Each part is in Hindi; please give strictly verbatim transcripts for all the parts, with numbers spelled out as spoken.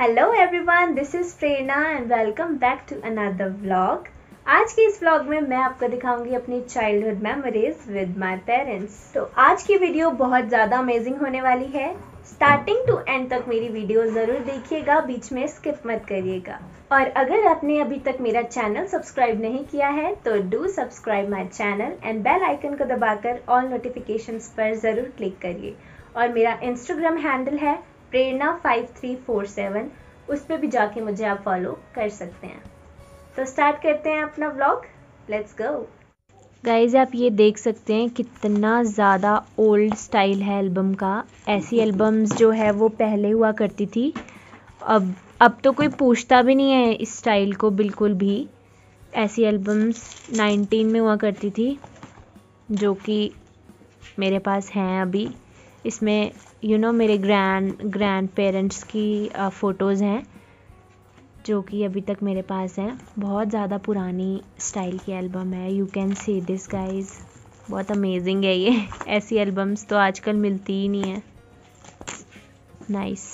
Hello everyone, this is Prerna and welcome back to another vlog. आज के इस व्लॉग में मैं आपको दिखाऊंगी अपनी childhood memories with my parents. तो आज की वीडियो बहुत ज़्यादा अमेजिंग होने वाली है। स्टार्टिंग टू एंड तक मेरी वीडियो ज़रूर देखिएगा, बीच में स्किप मत करिएगा। और अगर आपने अभी तक मेरा चैनल सब्सक्राइब नहीं किया है तो do subscribe my channel and bell icon को दबाकर ऑल नोटिफिकेशंस पर ज़रूर क्लिक करिए। और मेरा इंस्टाग्राम हैंडल है Prerna five three four seven, उस पर भी जाके मुझे आप फॉलो कर सकते हैं। तो स्टार्ट करते हैं अपना व्लॉग, लेट्स गो। गाइज आप ये देख सकते हैं कितना ज़्यादा ओल्ड स्टाइल है एल्बम का। ऐसी एल्बम्स जो है वो पहले हुआ करती थी, अब अब तो कोई पूछता भी नहीं है इस स्टाइल को बिल्कुल भी। ऐसी एल्बम्स नाइनटीन में हुआ करती थी जो कि मेरे पास हैं अभी। इसमें यू नो मेरे ग्रैंड ग्रैंड पेरेंट्स की फ़ोटोज़ हैं जो कि अभी तक मेरे पास हैं। बहुत ज़्यादा पुरानी स्टाइल की एल्बम है। You can see this guys, बहुत अमेजिंग है ये। ऐसी एल्बम्स तो आजकल मिलती ही नहीं है। नाइस।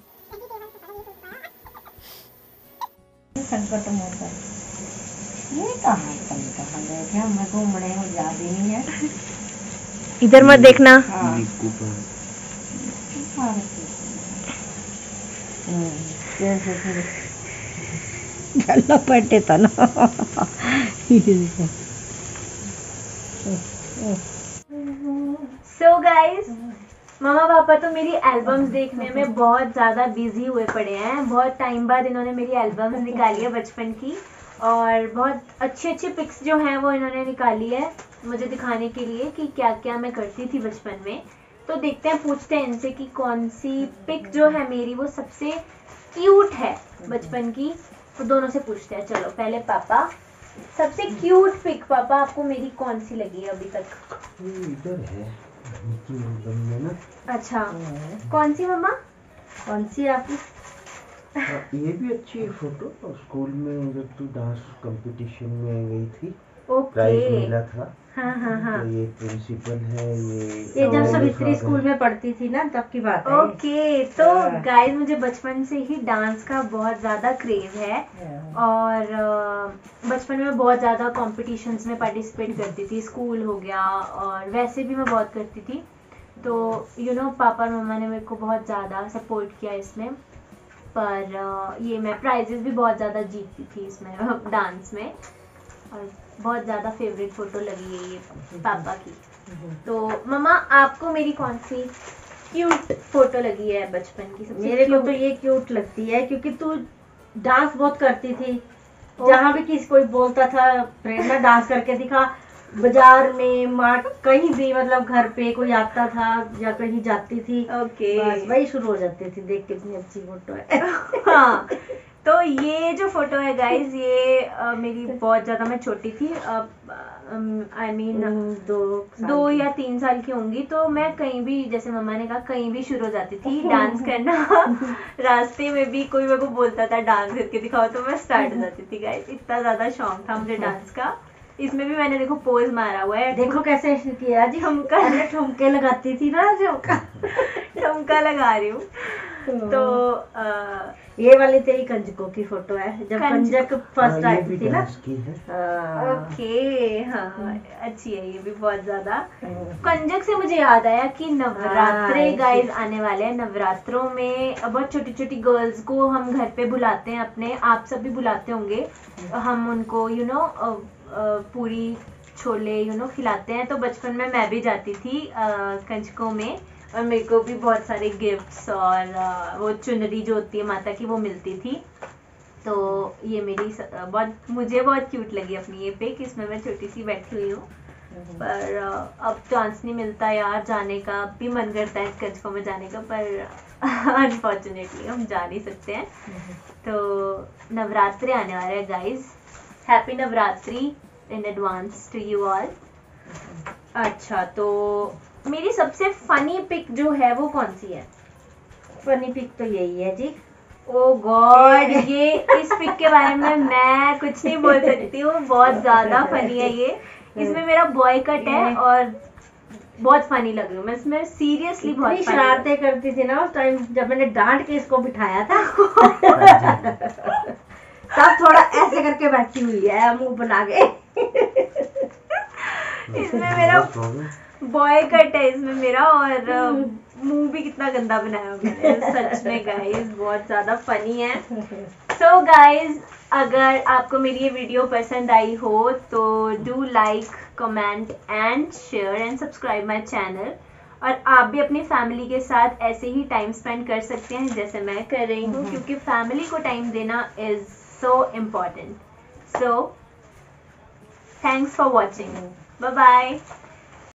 संकट मोचन ये कहाँ कहाँ गए थे हम? घूमने हो याद ही नहीं है। इधर मत देखना। हाँ। गला पड़ते था ना। सो गाइज, मामा पापा तो मेरी एल्बम्स देखने में बहुत ज़्यादा बिजी हुए पड़े हैं। बहुत टाइम बाद इन्होंने मेरी एल्बम्स निकाली है बचपन की, और बहुत अच्छी अच्छी पिक्स जो हैं वो इन्होंने निकाली है मुझे दिखाने के लिए कि क्या क्या मैं करती थी बचपन में। तो देखते हैं, पूछते हैं इनसे कि कौन सी पिक जो है मेरी वो सबसे क्यूट है बचपन की। तो दोनों से पूछते हैं। चलो पहले पापा, सबसे क्यूट पिक पापा आपको मेरी कौन सी लगी है अभी तक? इधर है में ना। अच्छा, कौन सी मम्मा? कौन सी आपकी? ये भी अच्छी है फोटो। स्कूल में जब तू डांस कंपटीशन में गई थी, ओके, प्राइज मिला था। हाँ हाँ हाँ। तो ये प्रिंसिपल है। ये ये जब सवित्री स्कूल में पढ़ती थी ना तब की बात है। ओके, तो गाइस मुझे बचपन से ही डांस का बहुत ज़्यादा क्रेज है और बचपन में बहुत ज़्यादा कॉम्पिटिशन्स में पार्टिसिपेट करती थी। स्कूल हो गया और वैसे भी मैं बहुत करती थी। तो यू नो पापा और मम्मा ने मेरे को बहुत ज़्यादा सपोर्ट किया इसमें। पर ये मैं प्राइजेस भी बहुत ज़्यादा जीतती थी इसमें डांस में, और बहुत ज़्यादा फेवरेट फ़ोटो लगी है ये पापा की। तो मम्मा आपको मेरी कौन सी क्यूट फोटो लगी है बचपन की सबसे? मेरे को तो ये क्यूट लगती है क्योंकि तू डांस बहुत करती थी। जहाँ भी किसी कोई बोलता था प्रेरणा डांस करके दिखा, बाजार में मार्ट कहीं भी, मतलब घर पे कोई आता था या कहीं जाती थी, ओके बस वही शुरू हो जाती थी, देख कितनी अच्छी फोटो है। हाँ, तो ये जो फोटो है गाइज ये आ, मेरी बहुत ज़्यादा मैं छोटी थी, आई मीन दो दो या तीन साल की होंगी। तो मैं कहीं भी, जैसे मम्मा ने कहा, कहीं भी शुरू हो जाती थी डांस करना। रास्ते में भी कोई मेरे को बोलता था डांस करके दिखाओ तो मैं स्टार्ट हो जाती थी गाइज। इतना ज़्यादा शौक था मुझे डांस का। इसमें भी मैंने देखो पोज मारा हुआ है। देखो कैसे किया जी, ठुमका ठुमके लगाती थी ना, ठुमका ठुमका लगा रही हूँ। तो आ, ये वाली तेरी कंजकों की फोटो है जब कंजक फर्स्ट आई थी ना। ओके, हाँ अच्छी है ये भी बहुत ज्यादा। कंजक से मुझे याद आया कि नवरात्रे गाइस आने वाले हैं। नवरात्रों में बहुत छोटी छोटी गर्ल्स को हम घर पे बुलाते हैं अपने, आप सब भी बुलाते होंगे। हम उनको यू नो पूरी छोले यू नो खिलाते हैं। तो बचपन में मैं भी जाती थी कंजकों में, और मेरे को भी बहुत सारे गिफ्ट्स और वो चुनरी जो होती है माता की वो मिलती थी। तो ये मेरी बहुत मुझे बहुत क्यूट लगी अपनी ये पिक। इसमें मैं छोटी सी बैठी हुई हूँ, पर अब चांस नहीं मिलता यार जाने का। अब भी मन करता है कंजकों में जाने का, पर अनफॉर्चुनेटली हम जा नहीं सकते हैं। तो नवरात्रि आने वाले हैं guys, happy Navratri in advance to you all. अच्छा, तो मेरी सबसे फनी पिक जो है वो कौन सी है? फनी पिक तो यही है जी। ओ गॉड, ये इस पिक के बारे में मैं कुछ नहीं बोल सकती हूँ, बहुत ज्यादा फनी है ये। इसमें मेरा बॉय कट है और बहुत फनी लग रही हूँ मैं इसमें, सीरियसली बहुत इतनी funny शरारतें करती थी ना उस टाइम जब मैंने डांट के इसको बिठाया था। तब थोड़ा ऐसे करके बैठी हुई है मुंह बना के। इसमें मेरा बॉय कट है इसमें मेरा, और मुंह भी कितना गंदा बनाया मैंने सच में गाइस, बहुत ज्यादा फनी है। सो गाइस, अगर आपको मेरी ये वीडियो पसंद आई हो तो do like, comment and share and subscribe my channel. और आप भी अपनी फैमिली के साथ ऐसे ही टाइम स्पेंड कर सकते हैं जैसे मैं कर रही हूँ, क्योंकि फैमिली को टाइम देना is so important. So thanks for watching, bye bye.